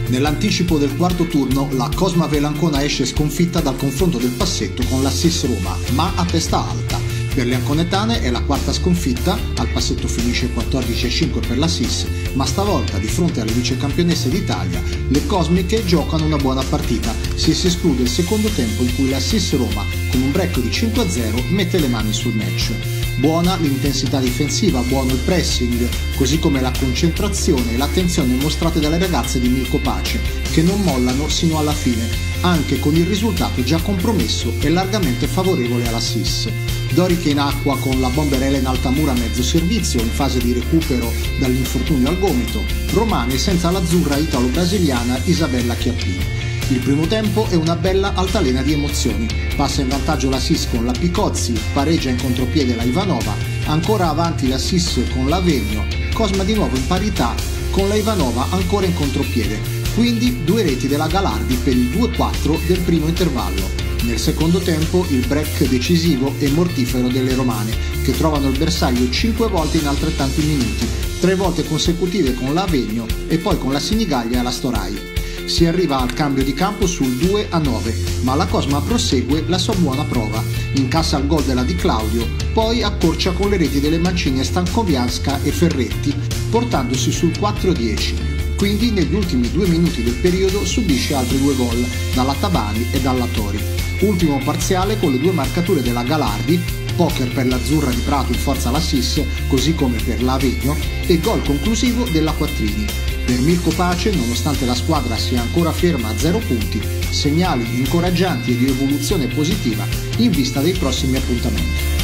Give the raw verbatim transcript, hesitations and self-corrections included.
Nell'anticipo del quarto turno la Cosma Velancona esce sconfitta dal confronto del passetto con la S I S Roma, ma a testa alta. Per le anconetane è la quarta sconfitta, al passetto finisce quattordici a cinque per la S I S, ma stavolta di fronte alle vicecampionesse d'Italia le cosmiche giocano una buona partita, se si esclude il secondo tempo in cui la S I S Roma con un break di cinque a zero mette le mani sul match. Buona l'intensità difensiva, buono il pressing, così come la concentrazione e l'attenzione mostrate dalle ragazze di Mirko Pace, che non mollano sino alla fine, anche con il risultato già compromesso e largamente favorevole alla S I S. Doriche in acqua con la bomber Elena Altamura a mezzo servizio in fase di recupero dall'infortunio al gomito, romane senza l'azzurra italo-brasiliana Isabella Chiappini. Il primo tempo è una bella altalena di emozioni, passa in vantaggio la S I S con la Picozzi, pareggia in contropiede la Ivanova, ancora avanti la S I S con la Vegno, Cosma di nuovo in parità con la Ivanova ancora in contropiede, quindi due reti della Galardi per il due a quattro del primo intervallo. Nel secondo tempo il break decisivo e mortifero delle romane, che trovano il bersaglio cinque volte in altrettanti minuti, tre volte consecutive con la Avegno e poi con la Sinigaglia e la Storai. Si arriva al cambio di campo sul due a nove, ma la Cosma prosegue la sua buona prova, incassa il gol della Di Claudio, poi accorcia con le reti delle mancine Stankowianska e Ferretti, portandosi sul quattro a dieci. Quindi negli ultimi due minuti del periodo subisce altri due gol, dalla Tabani e dalla Tori. Ultimo parziale con le due marcature della Galardi, poker per l'azzurra di Prato in forza alla S I S, così come per la Avegno, e gol conclusivo della Quattrini. Per Mirko Pace, nonostante la squadra sia ancora ferma a zero punti, segnali incoraggianti e di evoluzione positiva in vista dei prossimi appuntamenti.